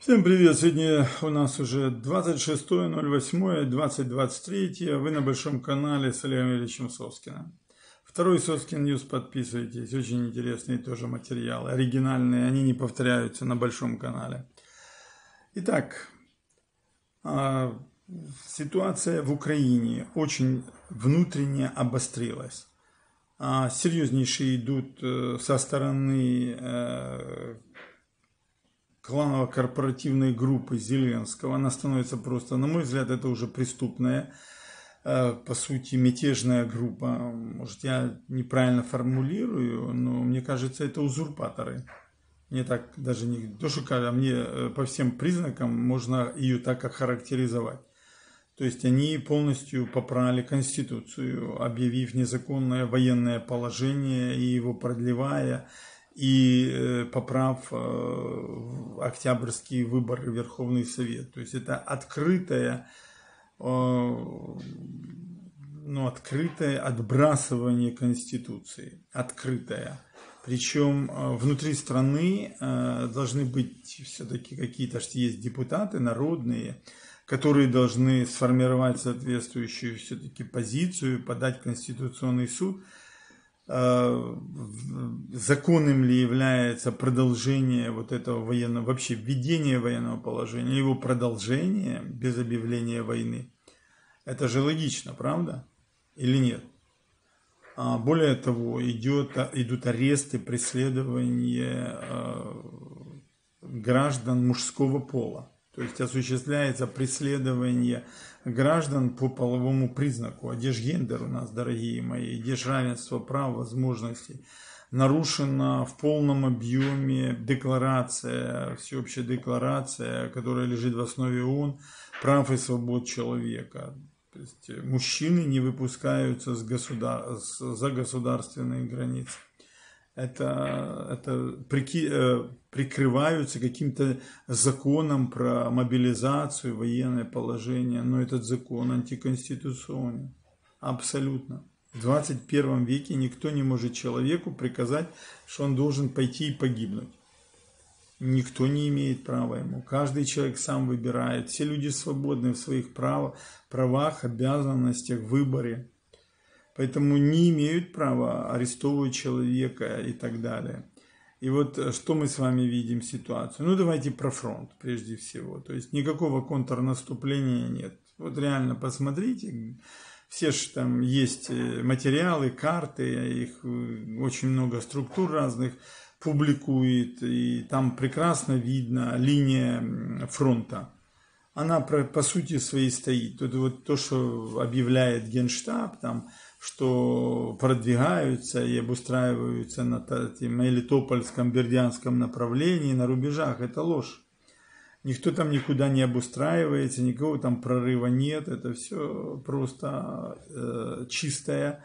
Всем привет! Сегодня у нас уже 26.08.2023. Вы на большом канале с Олегом Ильичем Соскиным. Второй Соскин Ньюс, подписывайтесь. Очень интересные тоже материалы. Оригинальные, они не повторяются на большом канале. Итак, ситуация в Украине очень внутренне обострилась. Серьезнейшие идут со стороны кланово-корпоративной группы Зеленского. Она становится просто, на мой взгляд, это уже преступная, по сути, мятежная группа. Может, я неправильно формулирую, но мне кажется, это узурпаторы. Мне так даже не то, что кажется, а мне по всем признакам можно ее так охарактеризовать. То есть они полностью попрали Конституцию, объявив незаконное военное положение и его продлевая, и поправ октябрьские выборы в Верховный Совет. То есть это открытое отбрасывание Конституции. Открытое. Причем внутри страны должны быть все-таки какие-то, что есть депутаты народные, которые должны сформировать соответствующую все-таки позицию, подать в Конституционный суд. Законным ли является продолжение вот этого военного, вообще введение военного положения, его продолжение без объявления войны? Это же логично, правда? Или нет? Более того, идут аресты, преследования граждан мужского пола. То есть осуществляется преследование граждан по половому признаку. А где же гендер у нас, дорогие мои? Где же равенство прав, возможностей? Нарушена в полном объеме декларация, всеобщая декларация, которая лежит в основе ООН, прав и свобод человека. То есть мужчины не выпускаются за государственные границы. Это прикрываются каким-то законом про мобилизацию, военное положение, но этот закон антиконституционный. Абсолютно. В 21 веке никто не может человеку приказать, что он должен пойти и погибнуть. Никто не имеет права ему. Каждый человек сам выбирает. Все люди свободны в своих правах, обязанностях, выборе. Поэтому не имеют права арестовывать человека и так далее. И вот что мы с вами видим ситуацию. Ну давайте про фронт прежде всего. То есть никакого контрнаступления нет. Вот реально посмотрите. Все же там есть материалы, карты, их очень много структур разных публикует. И там прекрасно видно линия фронта. Она по сути своей стоит. Вот то, что объявляет Генштаб, там, что продвигаются и обустраиваются на Мелитопольском, Бердянском направлении, на рубежах, это ложь. Никто там никуда не обустраивается, никакого там прорыва нет, это все просто чистая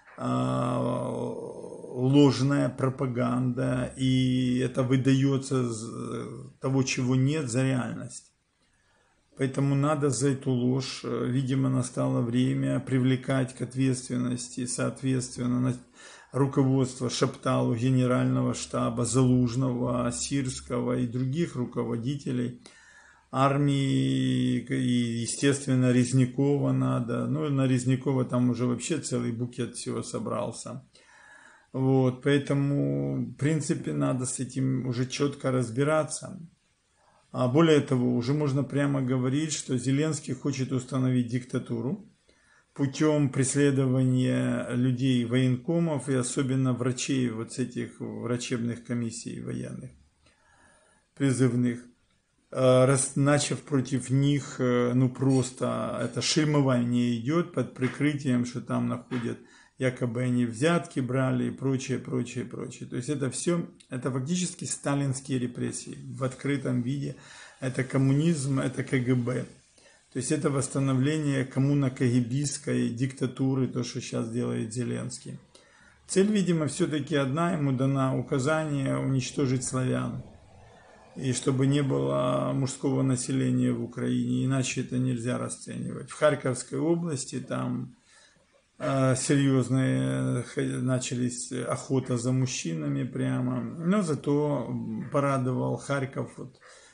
ложная пропаганда, и это выдается того, чего нет, за реальность. Поэтому надо за эту ложь, видимо, настало время привлекать к ответственности, соответственно, руководство Шапталу, Генерального штаба, Залужного, Сирского и других руководителей армии, и, естественно, Резнякова надо. Ну, на Резнякова там уже вообще целый букет всего собрался. Вот, поэтому, в принципе, надо с этим уже четко разбираться. А более того, уже можно прямо говорить, что Зеленский хочет установить диктатуру путем преследования людей, военкомов и особенно врачей, вот с этих врачебных комиссий военных, призывных, начав против них, ну просто это шельмование идет под прикрытием, что там находят, якобы они взятки брали и прочее, прочее, прочее. То есть это все, это фактически сталинские репрессии в открытом виде. Это коммунизм, это КГБ. То есть это восстановление коммуно-кагибистской диктатуры, то, что сейчас делает Зеленский. Цель, видимо, все-таки одна, ему дана указание уничтожить славян. И чтобы не было мужского населения в Украине, иначе это нельзя расценивать. В Харьковской области там серьезные начались охота за мужчинами прямо, но зато порадовал Харьков вот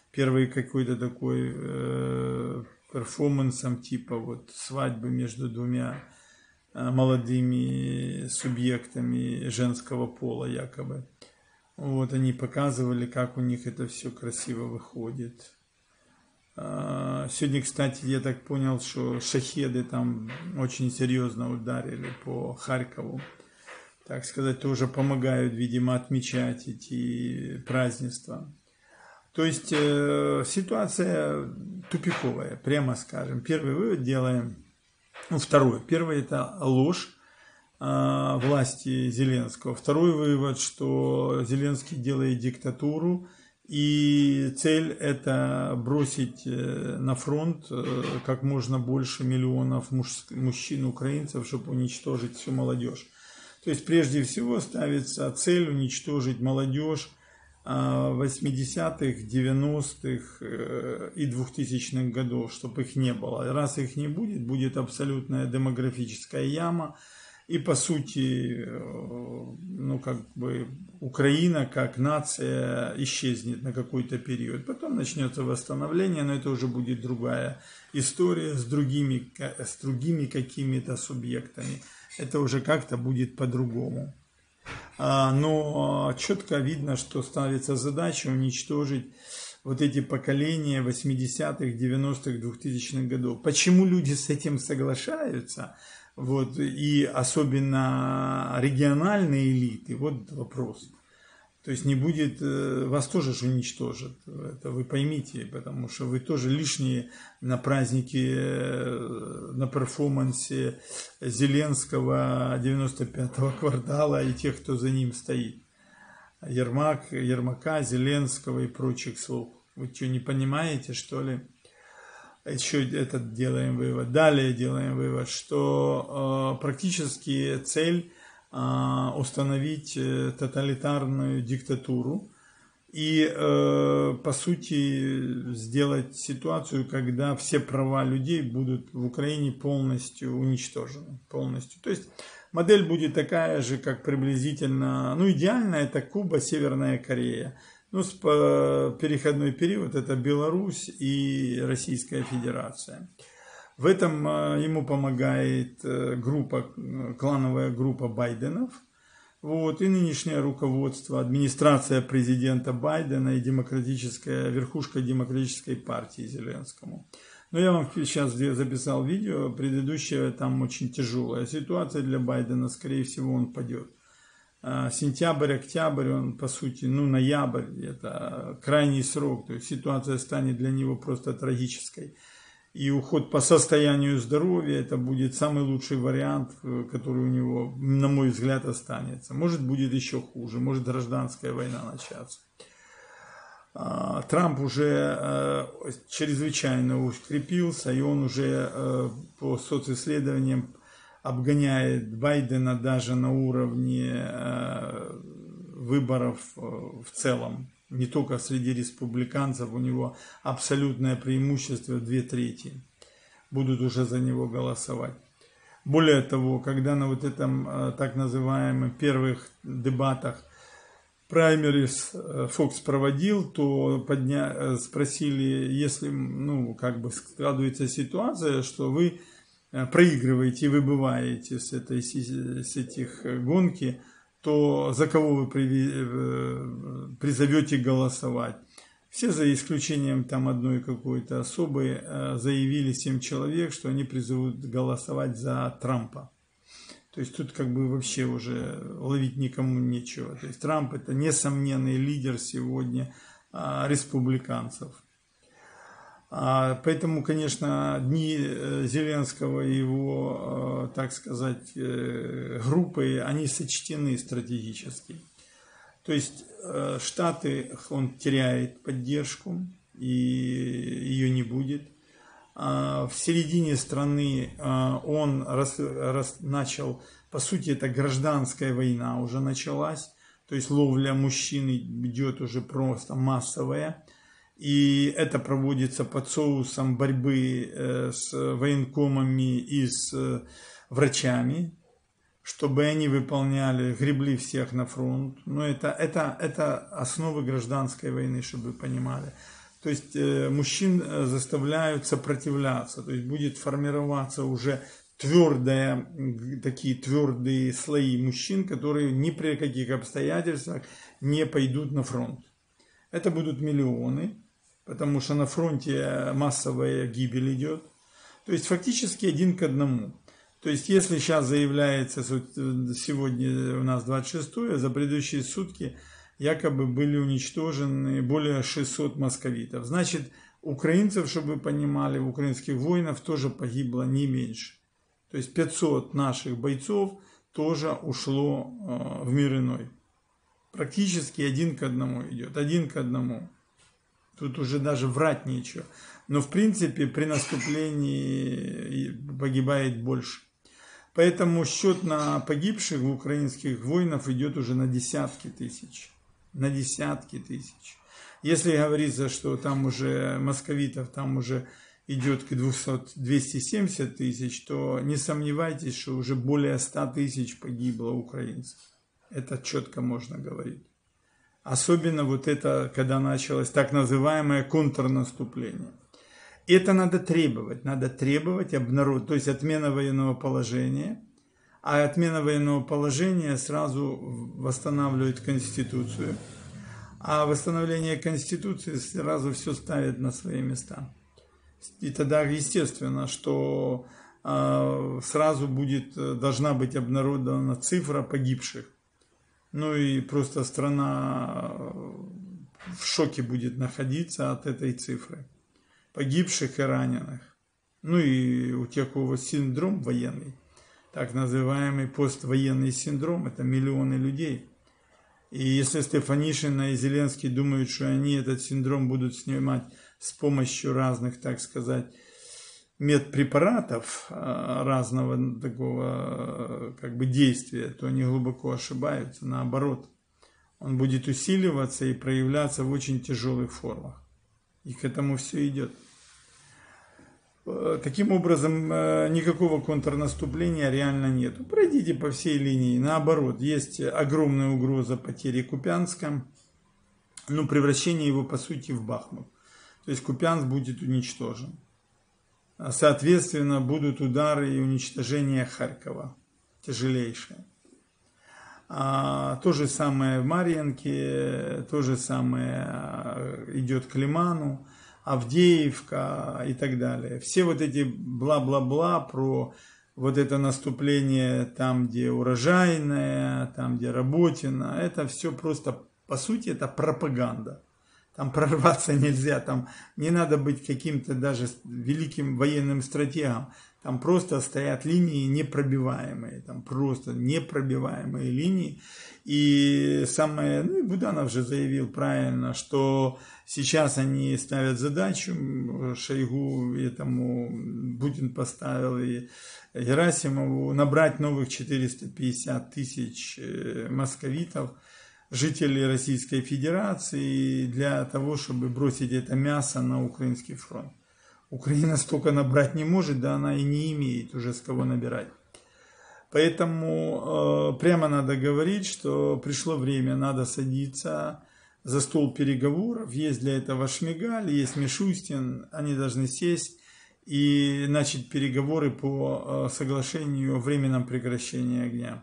первый какой-то такой перформансом типа вот свадьбы между двумя молодыми субъектами женского пола якобы. Вот они показывали, как у них это все красиво выходит. Сегодня, кстати, я так понял, что шахеды там очень серьезно ударили по Харькову. Так сказать, тоже помогают, видимо, отмечать эти празднества. То есть ситуация тупиковая, прямо скажем. Первый вывод делаем. Ну, второй. Первый – это ложь власти Зеленского. Второй вывод, что Зеленский делает диктатуру, и цель – это бросить на фронт как можно больше миллионов мужчин, украинцев, чтобы уничтожить всю молодежь. То есть прежде всего ставится цель уничтожить молодежь 80-х, 90-х и 2000-х годов, чтобы их не было. Раз их не будет, будет абсолютная демографическая яма. И по сути, ну как бы Украина как нация исчезнет на какой-то период. Потом начнется восстановление, но это уже будет другая история с другими какими-то субъектами. Это уже как-то будет по-другому. Но четко видно, что ставится задача уничтожить вот эти поколения 80-х, 90-х, 2000-х годов. Почему люди с этим соглашаются? Вот, и особенно региональные элиты, вот вопрос. То есть не будет, вас тоже же уничтожат, это вы поймите, потому что вы тоже лишние на празднике, на перформансе Зеленского 95-го квартала и тех, кто за ним стоит. Ермака, Зеленского и прочих слуг. Вы что, не понимаете, что ли? Еще этот делаем вывод. Далее делаем вывод, что практически цель установить тоталитарную диктатуру и, по сути, сделать ситуацию, когда все права людей будут в Украине полностью уничтожены. Полностью. То есть модель будет такая же, как приблизительно, ну идеально это Куба, Северная Корея. Ну, переходной период это Беларусь и Российская Федерация. В этом ему помогает клановая группа Байденов. Вот, и нынешнее руководство, администрация президента Байдена и верхушка демократической партии Зеленскому. Но я вам сейчас записал видео, предыдущее там очень тяжелая ситуация для Байдена, скорее всего он падет. Сентябрь, октябрь, он по сути, ну ноябрь, это крайний срок, то есть ситуация станет для него просто трагической. И уход по состоянию здоровья, это будет самый лучший вариант, который у него, на мой взгляд, останется. Может, будет еще хуже, может, гражданская война начаться. Трамп уже чрезвычайно укрепился, и он уже по социсследованиям обгоняет Байдена даже на уровне выборов в целом. Не только среди республиканцев, у него абсолютное преимущество 2/3 будут уже за него голосовать. Более того, когда на вот этом так называемых первых дебатах праймерис Фокс проводил, то спросили, если складывается ситуация, что вы проигрываете и выбываете с этих гонки, то за кого вы призовете голосовать? Все, за исключением там одной какой-то особой, заявили 7 человек, что они призовут голосовать за Трампа. То есть тут как бы вообще уже ловить никому нечего. То есть Трамп это несомненный лидер сегодня республиканцев. Поэтому, конечно, дни Зеленского и его, так сказать, группы, они сочтены стратегически. То есть Штаты, он теряет поддержку, и ее не будет. В середине страны он начал, по сути, это гражданская война уже началась. То есть ловля мужчин идет уже просто массовая. И это проводится под соусом борьбы с военкомами и с врачами, чтобы они гребли всех на фронт. Но это основы гражданской войны, чтобы вы понимали. То есть мужчин заставляют сопротивляться, то есть будет формироваться уже такие твердые слои мужчин, которые ни при каких обстоятельствах не пойдут на фронт. Это будут миллионы, потому что на фронте массовая гибель идет. То есть фактически 1 к 1. То есть если сейчас заявляется, сегодня у нас 26-е, за предыдущие сутки якобы были уничтожены более 600 московитов. Значит, украинцев, чтобы вы понимали, украинских воинов тоже погибло не меньше. То есть 500 наших бойцов тоже ушло в мир иной. Практически 1 к 1 идет, 1 к 1. Тут уже даже врать нечего. Но в принципе при наступлении погибает больше. Поэтому счет на погибших украинских воинов идет уже на десятки тысяч. На десятки тысяч. Если говорится, что там уже московитов, там уже идет к 270 тысяч, то не сомневайтесь, что уже более 100 тысяч погибло украинцев. Это четко можно говорить. Особенно вот это, когда началось так называемое контрнаступление. Это надо требовать обнародовать, то есть отмена военного положения. А отмена военного положения сразу восстанавливает Конституцию. А восстановление Конституции сразу все ставит на свои места. И тогда естественно, что сразу должна быть обнародована цифра погибших. Ну и просто страна в шоке будет находиться от этой цифры. Погибших и раненых. Ну и у тех, у кого синдром военный, так называемый поствоенный синдром, это миллионы людей. И если Стефанишина и Зеленский думают, что они этот синдром будут снимать с помощью разных, так сказать, медпрепаратов, разного такого как бы действия, то они глубоко ошибаются. Наоборот, он будет усиливаться и проявляться в очень тяжелых формах. И к этому все идет. Таким образом, никакого контрнаступления реально нет. Пройдите по всей линии. Наоборот, есть огромная угроза потери Купянска, но превращение его, по сути, в Бахмут. То есть Купянск будет уничтожен. Соответственно, будут удары и уничтожение Харькова. Тяжелейшее. То же самое в Марьинке, то же самое идет к Лиману, Авдеевка и так далее. Все вот эти бла-бла-бла про вот это наступление там, где урожайное, там, где Работино, это все просто, по сути, это пропаганда. Там прорваться нельзя, там не надо быть каким-то даже великим военным стратегом. Там просто стоят линии непробиваемые, там просто непробиваемые линии. И самое, ну и Буданов же заявил правильно, что сейчас они ставят задачу, Шойгу этому Путин поставил и Герасимову, набрать новых 450 тысяч московитов, жителей Российской Федерации, для того, чтобы бросить это мясо на украинский фронт. Украина столько набрать не может, да она и не имеет уже с кого набирать. Поэтому прямо надо говорить, что пришло время, надо садиться за стол переговоров. Есть для этого Шмигаль, есть Мишустин, они должны сесть и начать переговоры по соглашению о временном прекращении огня,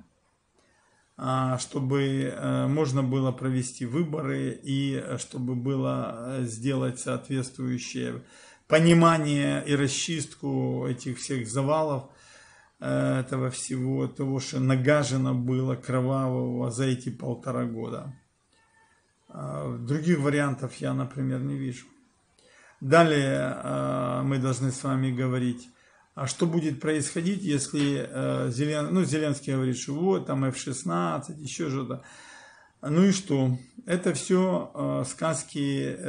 чтобы можно было провести выборы и чтобы было сделать соответствующее понимание и расчистку этих всех завалов, этого всего, того, что нагажено было кровавого за эти 1,5 года. Других вариантов я, например, не вижу. Далее мы должны с вами говорить, а что будет происходить, если Зеленский говорит, что вот там F-16, еще что-то. Ну и что? Это все сказки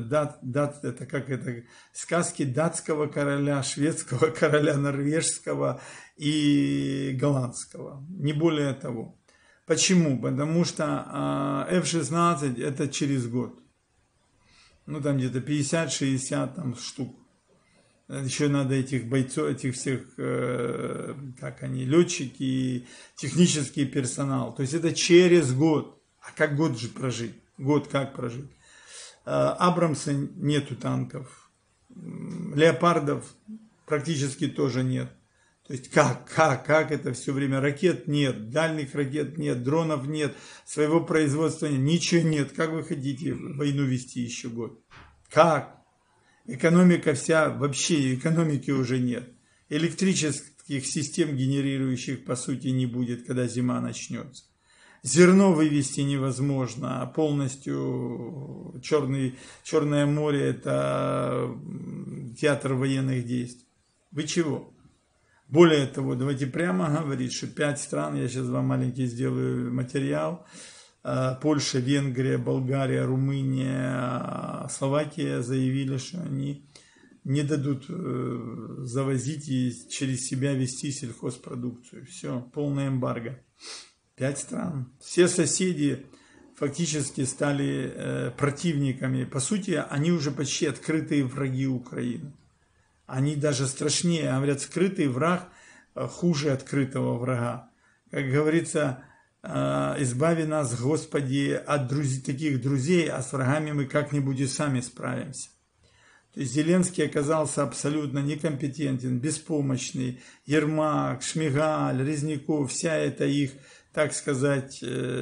сказки датского короля, шведского короля, норвежского и голландского. Не более того. Почему? Потому что F-16 это через год. Ну там где-то 50-60 там штук. Еще надо этих бойцов, этих всех, как они, летчики и технический персонал. То есть это через год. А как год же прожить? Год как прожить? Абрамса нету танков, леопардов практически тоже нет. То есть как это все время? Ракет нет, дальних ракет нет, дронов нет, своего производства нет, ничего нет. Как вы хотите войну вести еще год? Как? Экономика вся, вообще экономики уже нет. Электрических систем, генерирующих, по сути, не будет, когда зима начнется. Зерно вывести невозможно, а полностью Черное море – это театр военных действий. Вы чего? Более того, давайте прямо говорить, что 5 стран, я сейчас вам маленький сделаю материал, Польша, Венгрия, Болгария, Румыния, Словакия заявили, что они не дадут завозить и через себя вести сельхозпродукцию. Все, полная эмбарго. 5 стран. Все соседи фактически стали противниками. По сути, они уже почти открытые враги Украины. Они даже страшнее, говорят, скрытый враг хуже открытого врага. Как говорится, избави нас, Господи, от таких друзей, а с врагами мы как-нибудь и сами справимся. То есть Зеленский оказался абсолютно некомпетентен, беспомощный. Ермак, Шмигаль, Резняков, вся эта их, так сказать,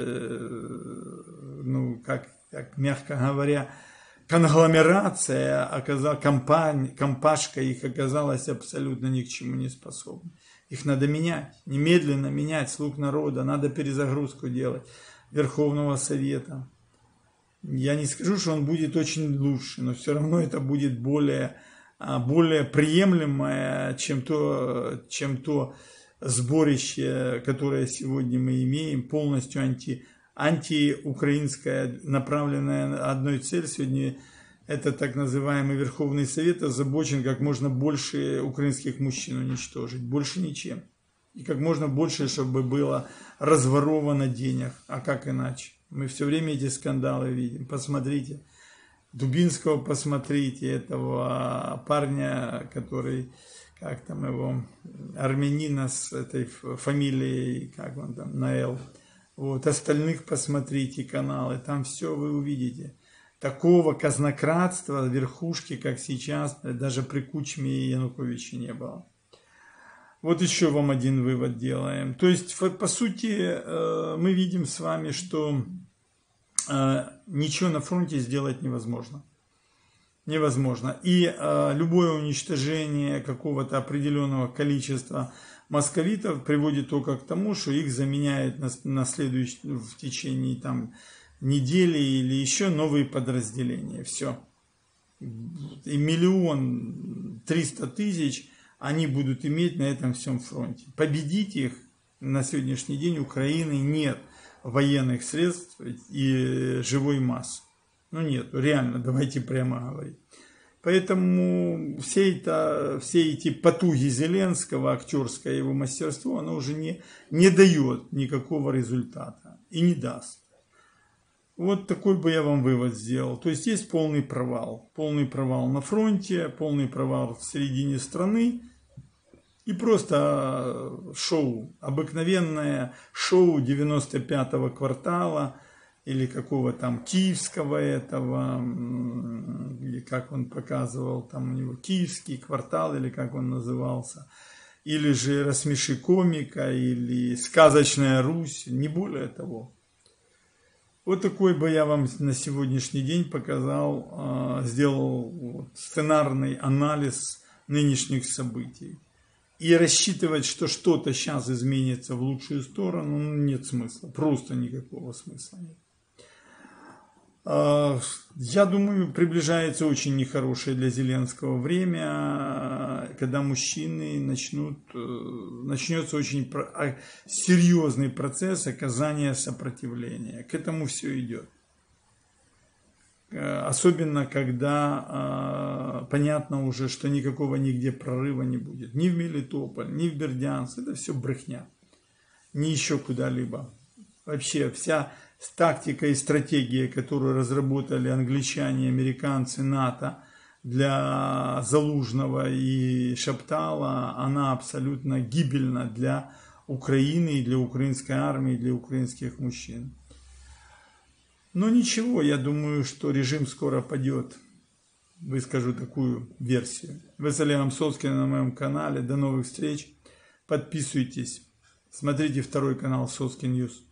как мягко говоря, конгломерация, компашка их оказалась абсолютно ни к чему не способна. Их надо менять, немедленно менять, слуг народа, надо перезагрузку делать Верховного Совета. Я не скажу, что он будет очень лучше, но все равно это будет более приемлемое, чем то сборище, которое сегодня мы имеем, полностью антиукраинское, направленное на одной цель. Сегодня это так называемый Верховный Совет озабочен как можно больше украинских мужчин уничтожить, больше ничем. И как можно больше, чтобы было разворовано денег, а как иначе? Мы все время эти скандалы видим. Посмотрите, Дубинского посмотрите, этого парня, который, как там его, армянина с этой фамилией, как он там, Наэл. Вот, остальных посмотрите каналы, там все вы увидите. Такого казнократства, верхушки, как сейчас, даже при Кучме и Януковиче не было. Вот еще вам один вывод делаем. То есть, по сути, мы видим с вами, что ничего на фронте сделать невозможно. Невозможно. И любое уничтожение какого-то определенного количества московитов приводит только к тому, что их заменяют в течение там, недели или еще новые подразделения. Все. И 1 300 000 они будут иметь на этом всем фронте. Победить их на сегодняшний день Украины нет военных средств и живой массы. Ну нет, реально, давайте прямо говорить. Поэтому все эти потуги Зеленского, актерское его мастерство, оно уже не дает никакого результата и не даст. Вот такой бы я вам вывод сделал. То есть есть полный провал. Полный провал на фронте, полный провал в середине страны. И просто шоу, обыкновенное шоу 95-го квартала, или какого там киевского этого, или как он показывал, там у него киевский квартал, или как он назывался, или же «Рассмеши комика», или «Сказочная Русь», не более того. Вот такой бы я вам на сегодняшний день показал, сделал сценарный анализ нынешних событий. И рассчитывать, что что-то сейчас изменится в лучшую сторону, нет смысла, просто никакого смысла нет. Я думаю, приближается очень нехорошее для Зеленского время, когда мужчины начнется очень серьезный процесс оказания сопротивления. К этому все идет. Особенно, когда понятно уже, что никакого нигде прорыва не будет. Ни в Мелитополь, ни в Бердянск. Это все брехня. Ни еще куда-либо. Вообще вся тактика и стратегия, которую разработали англичане, американцы, НАТО для Залужного и Шаптала, она абсолютно гибельна для Украины и для украинской армии, и для украинских мужчин. Но ничего, я думаю, что режим скоро падет. Выскажу такую версию. Вы с Олегом Соскиным на моем канале. До новых встреч. Подписывайтесь. Смотрите второй канал Соски Ньюс.